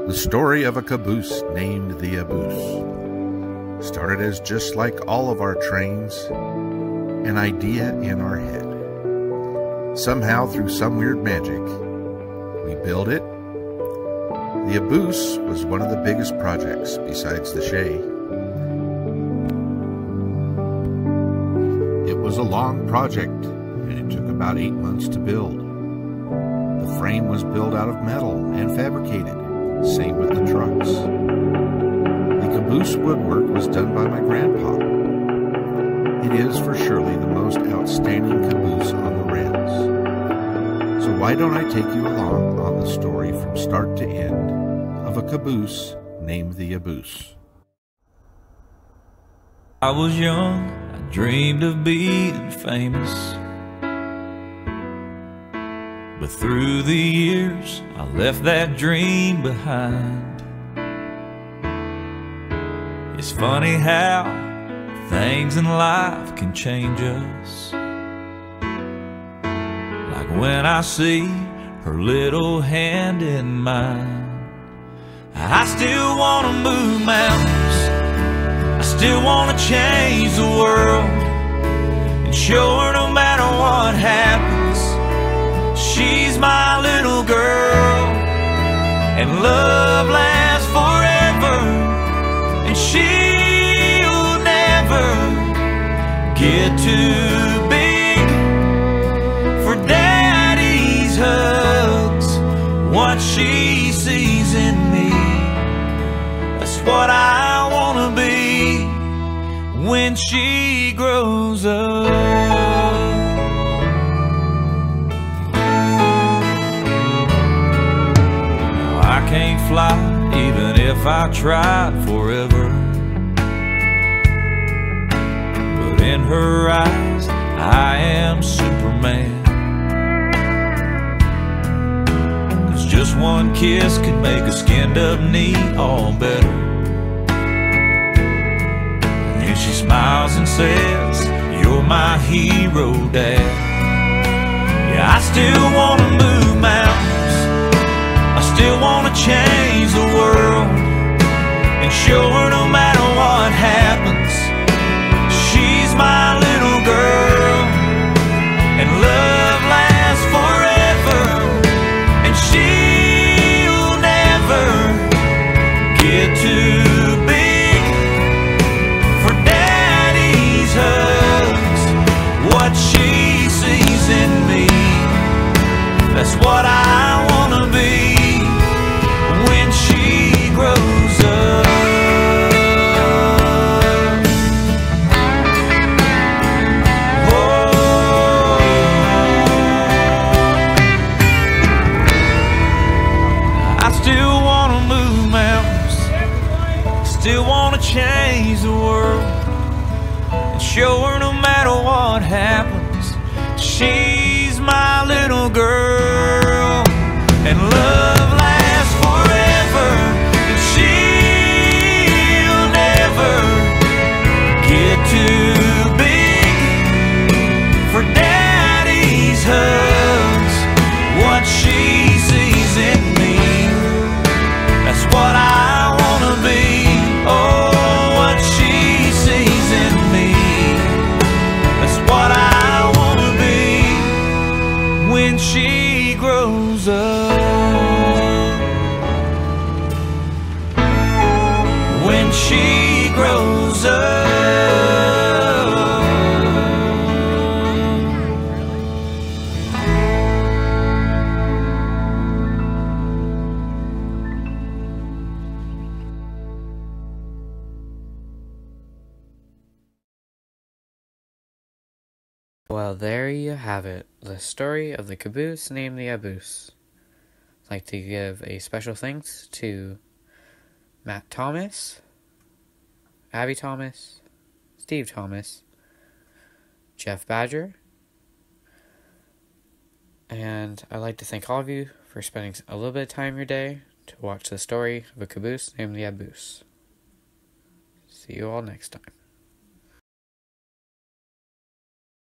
The story of a caboose named the Abboose started as, just like all of our trains, an idea in our head. Somehow, through some weird magic, we built it. The Abboose was one of the biggest projects besides the Shay. It was a long project, and it took about 8 months to build. The frame was built out of metal and fabricated. Same with the trucks. The caboose woodwork was done by my grandpa. It is for surely the most outstanding caboose on the rails. So why don't I take you along on the story from start to end of a caboose named the Abboose. I was young, I dreamed of being famous. But through the years, I left that dream behind. It's funny how things in life can change us. Like when I see her little hand in mine. I still want to move mountains. I still want to change the world and show her no matter what happens, she's my little girl, and love lasts forever, and she'll never get too big for daddy's hugs. What she sees in me, that's what I want to be when she grows up. Can't fly even if I tried forever, but in her eyes I am Superman. 'Cause just one kiss can make a skinned up knee all better. And she smiles and says, "You're my hero, Dad." Yeah, I still want to move mountains. I still want to change the world and show her no matter what happens, she's my little girl, and love lasts forever, and she'll never get too big for daddy's hugs. What she sees in me, that's what I want to be when she grows up. Oh, I still want to move mountains, still want to change the world and show her no matter what happens, she's my little girl, and love lasts forever, and she'll never get too big for daddy's hugs. What she sees in me, that's what I want to be. Oh, what she sees in me, that's what I want to be when she grows up. When she grows up. Well, there you have it, the story of the caboose named the Abboose. I'd like to give a special thanks to Matt Thomas, Abby Thomas, Steve Thomas, Jeff Badger, and I'd like to thank all of you for spending a little bit of time in your day to watch the story of a caboose named the Abboose. See you all next time.